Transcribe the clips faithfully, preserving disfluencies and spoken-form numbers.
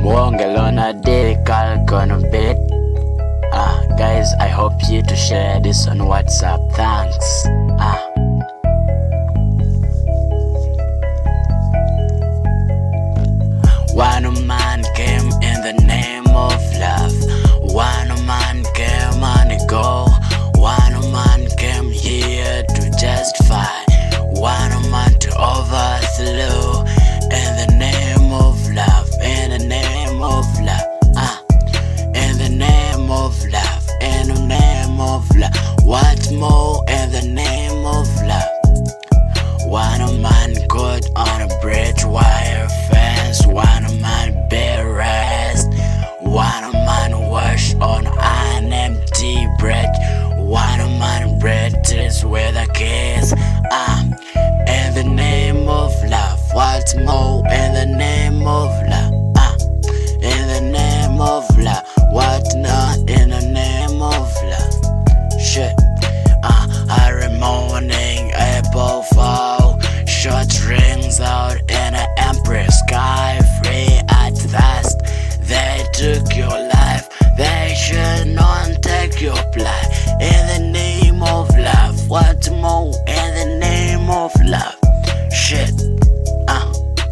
Wongelona de Calcon bit. Ah, guys, I hope you to share this on WhatsApp. Thanks. Ah. One man came in the name of love. One man came and go. One man came here to justify. One man to overthrow. In the name of love. In the name of love. Ah. In the name of love. In the name of love. What more in the name of love? One man caught on a bridge wire fence. One man bed rest. One man wash on an empty bread. One man bread is with a kiss. Ah, in the name of love. What's more in the name of love? Ah, in the name of love. What not in the name of love? Shit. Ah, every morning April fall. Shot rings out in an empress sky. Free at last. They took your life. They should not take your blood. In the name of love. What more in the name of love? Shit. Ah.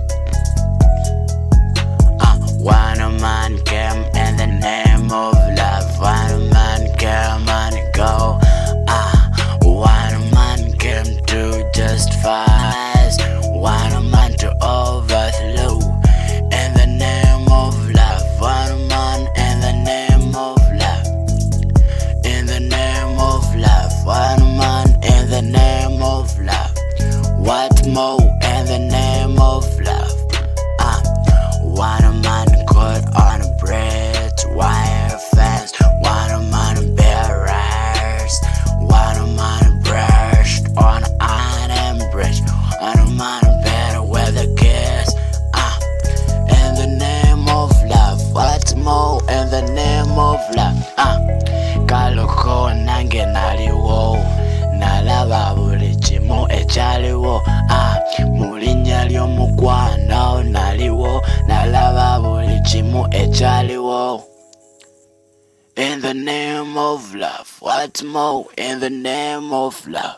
Ah. One man came in the name of love. One man came and go. Ah. One man came to justify. One man to overthrow. In the name of love. One man in the name of love. In the name of love. One man in the name of love. What more in the name of love? Ah, one man caught on a bridge wire fence. One man bare ass. One man brushed on an bridge. One man better with a kiss. Ah, in the name of love. What more in the name of love? Ah, kaloko nange naliwo. Nalaba buli kimu ekyaliwo. Ah, mulinnya ly'omukwano naliwo. Nalaba buli kimu ekyaliwo. In the name of love. What more in the name of love?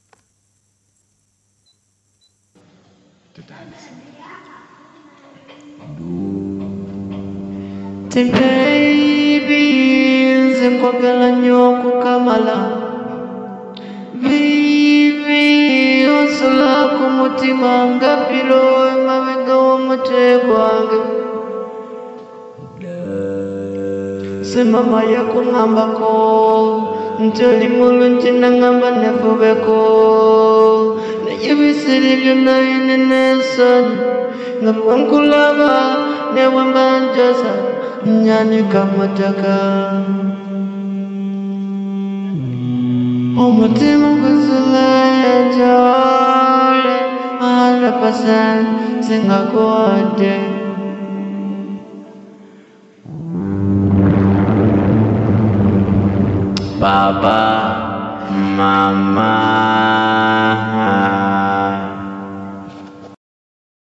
Baby, nkwagala nnyo okukamala. Baby, osola ku mutima nga pilo emabega w'omutwe gwange. Se mama yakuŋŋambako nti oli mulungi naŋŋamba nefubeko. Naye ebiseera byonna binene ensonyi nga bwe nkulaba ne bwe mba njoza nyanika mutaka. Umutima guzula enjole one hundred percent singakuwadde. Papa, Mama.